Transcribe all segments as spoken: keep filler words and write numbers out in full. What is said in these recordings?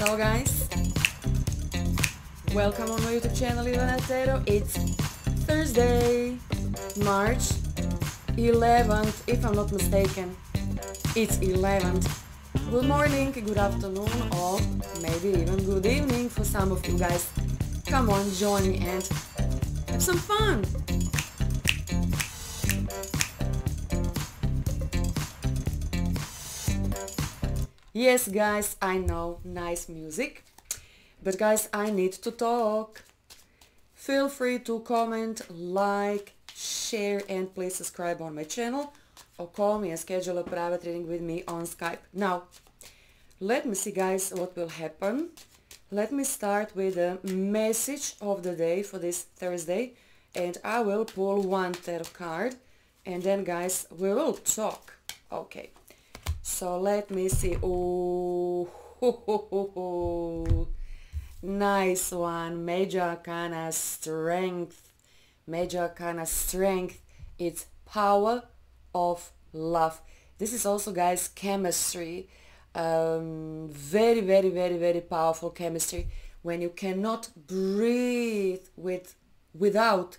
Hello guys, welcome on my YouTube channel Ivana Tero. It's Thursday, March eleventh, if I'm not mistaken. It's eleventh. Good morning, good afternoon, or maybe even good evening for some of you guys. Come on, join me and have some fun. Yes guys, I know, nice music, but guys, I need to talk. Feel free to comment, like, share, and please subscribe on my channel or call me and schedule a private reading with me on Skype. Now, let me see guys what will happen. Let me start with the message of the day for this Thursday, and I will pull one tarot card and then guys we will talk. Okay. So let me see. Oh, ho, ho, ho, ho. Nice one. Major Arcana Strength. Major Arcana Strength. It's power of love. This is also, guys, chemistry. Um, very, very, very, very powerful chemistry. When you cannot breathe with without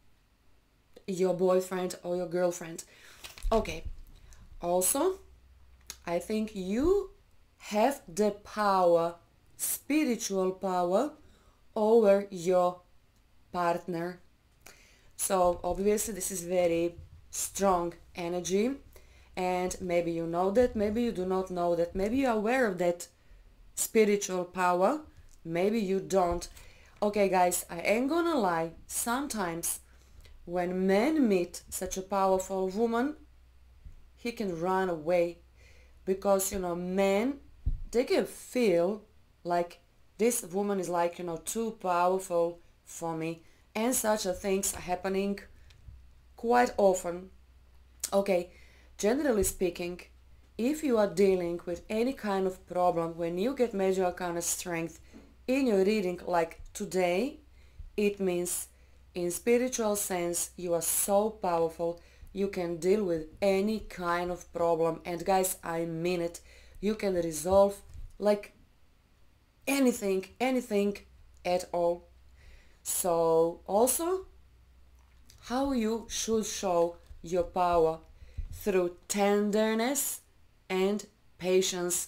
your boyfriend or your girlfriend. Okay. Also, I think you have the power, spiritual power, over your partner. So obviously this is very strong energy, and maybe you know that, maybe you do not know that, maybe you are aware of that spiritual power, maybe you don't. Okay guys, I ain't gonna lie, sometimes when men meet such a powerful woman, he can run away. Because, you know, men, they can feel like this woman is like, you know, too powerful for me. And such a things are happening quite often. Okay, generally speaking, if you are dealing with any kind of problem, when you get Major Arcana Strength in your reading like today, it means in spiritual sense you are so powerful. You can deal with any kind of problem, and guys, I mean it. You can resolve like anything, anything at all. So also, how you should show your power through tenderness and patience.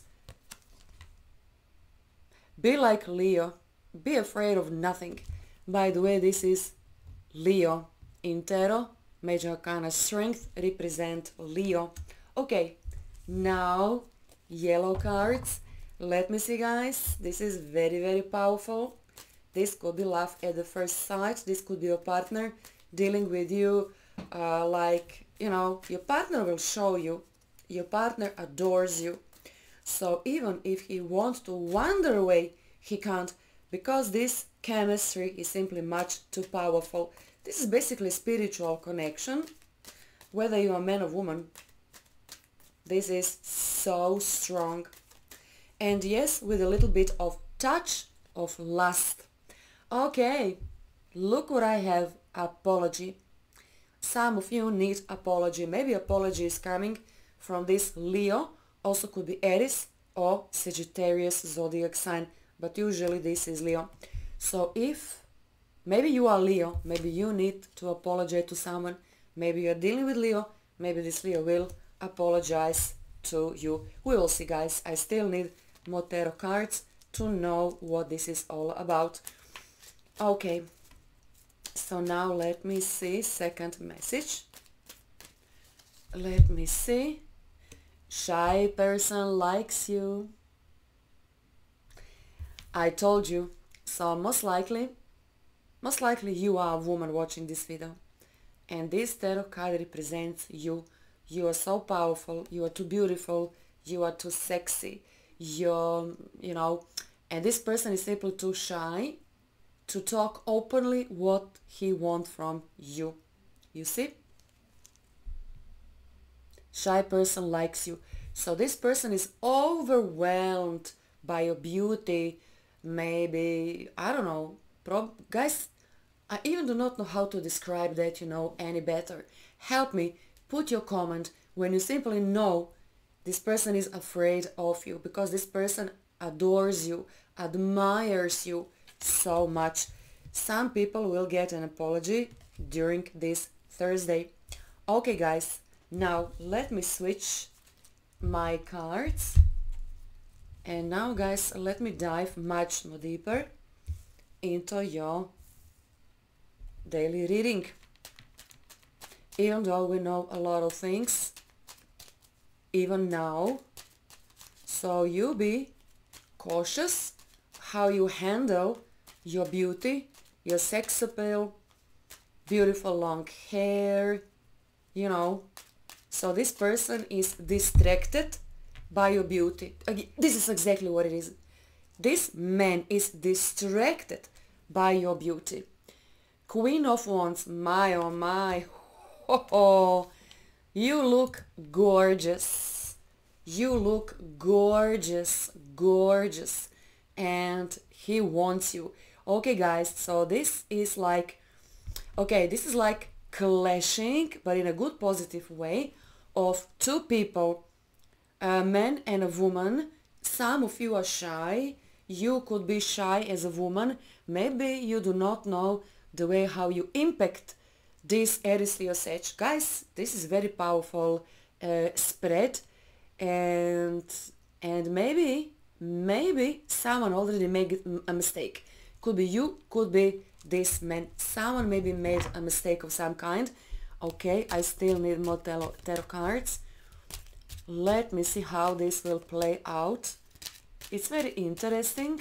Be like Leo. Be afraid of nothing. By the way, this is Leo in tarot. Major Arcana Strength represent Leo. Okay, now yellow cards. Let me see guys. This is very, very powerful. This could be love at the first sight. This could be your partner dealing with you uh, like, you know, your partner will show you. Your partner adores you. So even if he wants to wander away, he can't, because this chemistry is simply much too powerful. This is basically spiritual connection, whether you're a man or woman. This is so strong. And yes, with a little bit of touch of lust. Okay, look what I have. Apology. Some of you need apology. Maybe apology is coming from this Leo. Also could be Aries or Sagittarius zodiac sign. But usually this is Leo. So if maybe you are Leo, maybe you need to apologize to someone, maybe you're dealing with Leo, maybe this Leo will apologize to you. We will see guys, I still need more tarot cards to know what this is all about. Okay, so now let me see, second message. Let me see. Shy person likes you. I told you, so most likely Most likely you are a woman watching this video, and this tarot card represents you. You are so powerful, you are too beautiful, you are too sexy, you're, you know, and this person is simply too shy to talk openly what he wants from you. You see? Shy person likes you. So this person is overwhelmed by your beauty, maybe, I don't know, Pro guys, I even do not know how to describe that, you know, any better. Help me, put your comment when you simply know this person is afraid of you, because this person adores you, admires you so much. Some people will get an apology during this Thursday. Okay guys, now let me switch my cards. And now guys, let me dive much more deeper into your daily reading. Even though we know a lot of things, even now, so you be cautious how you handle your beauty, your sex appeal, beautiful long hair, you know. So this person is distracted by your beauty. This is exactly what it is. This man is distracted by your beauty. Queen of Wands, my oh my, oh, oh. You look gorgeous. You look gorgeous, gorgeous. And he wants you. Okay guys, so this is like, okay, this is like clashing, but in a good positive way, of two people, a man and a woman. Some of you are shy. You could be shy as a woman. Maybe you do not know the way how you impact this Aries Leo Sag. Guys, this is very powerful uh, spread, and and maybe maybe someone already made a mistake. Could be you, could be this man. Someone maybe made a mistake of some kind. Okay, I still need more tarot, tarot cards. Let me see how this will play out. It's very interesting.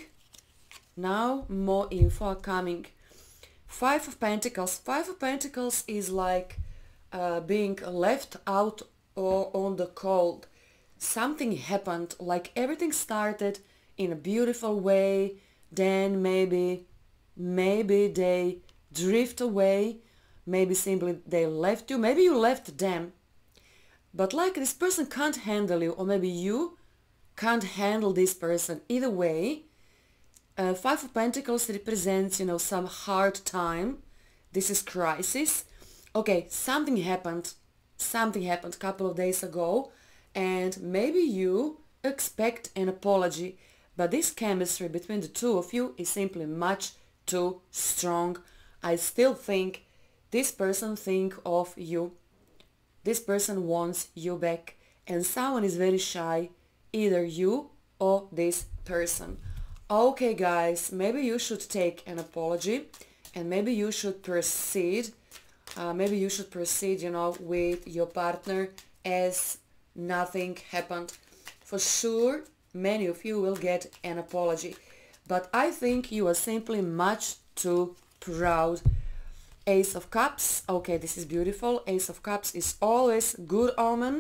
Now more info are coming. Five of Pentacles. Five of Pentacles is like uh, being left out or on the cold. Something happened, like everything started in a beautiful way, then maybe, maybe they drift away, maybe simply they left you, maybe you left them. But like this person can't handle you, or maybe you can't handle this person. Either way, uh, Five of Pentacles represents, you know, some hard time. This is crisis. Okay, something happened. Something happened a couple of days ago, and maybe you expect an apology. But this chemistry between the two of you is simply much too strong. I still think this person thinks of you. This person wants you back, and someone is very shy, either you or this person. Okay guys, maybe you should take an apology, and maybe you should proceed, uh, maybe you should proceed, you know, with your partner as nothing happened. For sure, many of you will get an apology, but I think you are simply much too proud. Ace of Cups. Okay, this is beautiful. Ace of Cups is always good omen.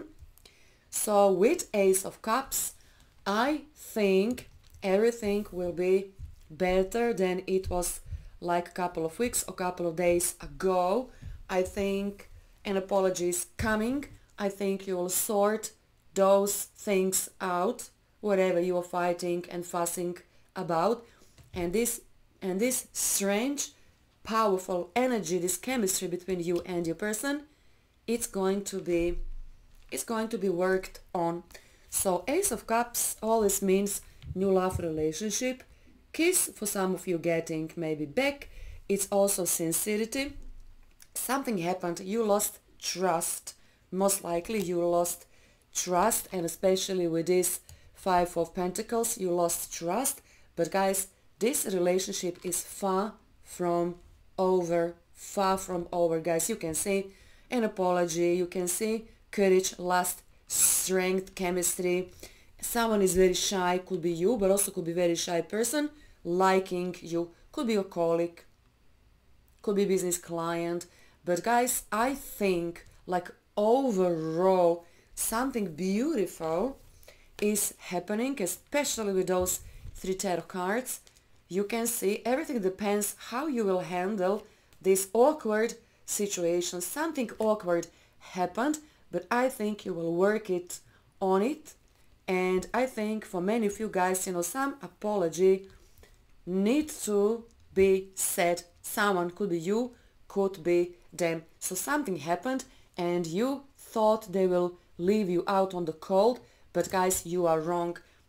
So with Ace of Cups, I think everything will be better than it was like a couple of weeks or couple of days ago. I think an apology is coming. I think you will sort those things out, whatever you are fighting and fussing about. And this and this strange powerful energy, this chemistry between you and your person, it's going to be it's going to be worked on. So Ace of Cups always means new love relationship. Kiss, for some of you, getting maybe back. It's also sincerity. Something happened, you lost trust. Most likely you lost trust, and especially with this Five of Pentacles, you lost trust. But guys, this relationship is far from over, far from over, guys. You can see an apology, you can see courage, lust, strength, chemistry. Someone is very shy, could be you, but also could be very shy person liking you, could be your colleague, could be business client. But guys, I think like overall something beautiful is happening, especially with those three tarot cards. You can see everything depends how you will handle this awkward situation. Something awkward happened, but I think you will work it on it. And I think for many of you guys, you know, some apology needs to be said. Someone, could be you, could be them. So something happened and you thought they will leave you out on the cold, but guys, you are wrong.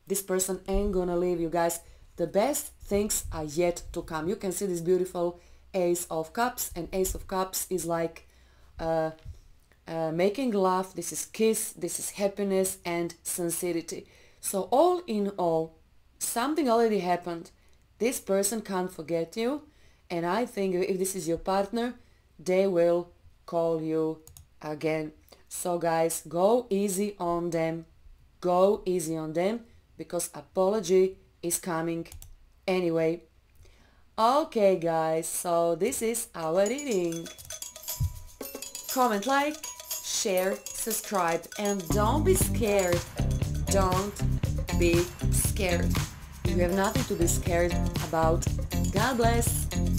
This person ain't gonna leave you, guys. The best things are yet to come. You can see this beautiful Ace of Cups, and Ace of Cups is like uh, uh, making love. This is kiss, this is happiness and sincerity. So all in all, something already happened. This person can't forget you, and I think if this is your partner, they will call you again. So guys, go easy on them. Go easy on them, because apology is coming anyway. Okay guys, so this is our reading. Comment, like, share, subscribe, and don't be scared. Don't be scared. You have nothing to be scared about. God bless.